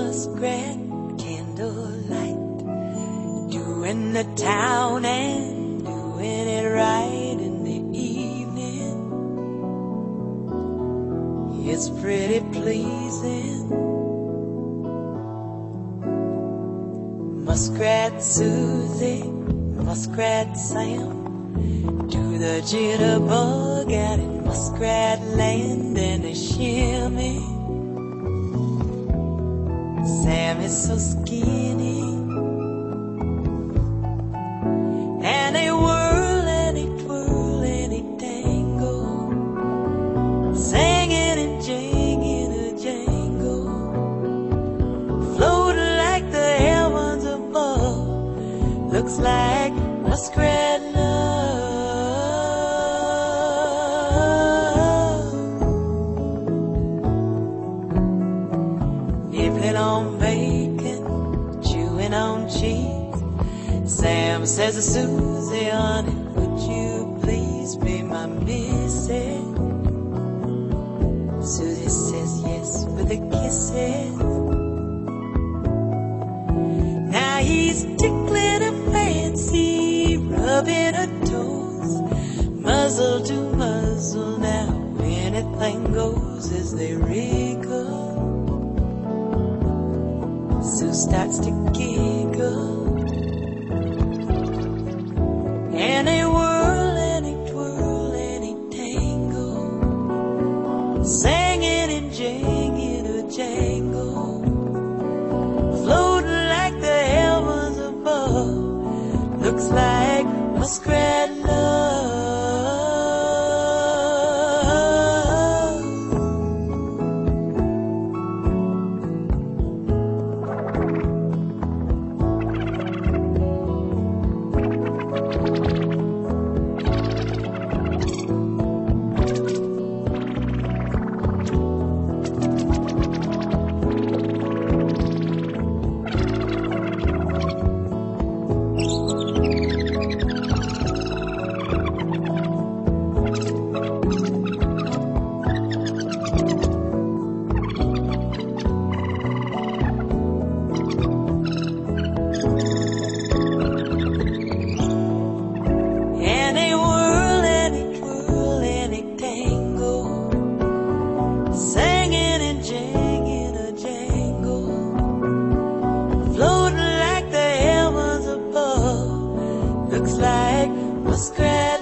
muskrat candlelight, doing the town and doing it right in the evening. It's pretty pleasing. Muskrat Susie, Muskrat Sam, do the jitterbug out in Muskrat Land and a shimmy. Sam is so skinny, and they whirl and they twirl and they tangle, singing and jingling a jangle, floating like the heavens above. Looks like muskrat love. Nibbling on bacon, chewing on cheese. Sam says to Susie, honey, would you please be my missus? Susie says yes with the kisses. Now he's tickling her fancy, rubbing her toes, muzzle to muzzle. Now anything goes as they wriggle. Sue starts to giggle, and they whirl and they twirl and they tangle, singing and jangling a jangle, floating like the heavens above. Looks like muskrat love. Singing and jangling a jangle, floating like the heavens above. Looks like muskrat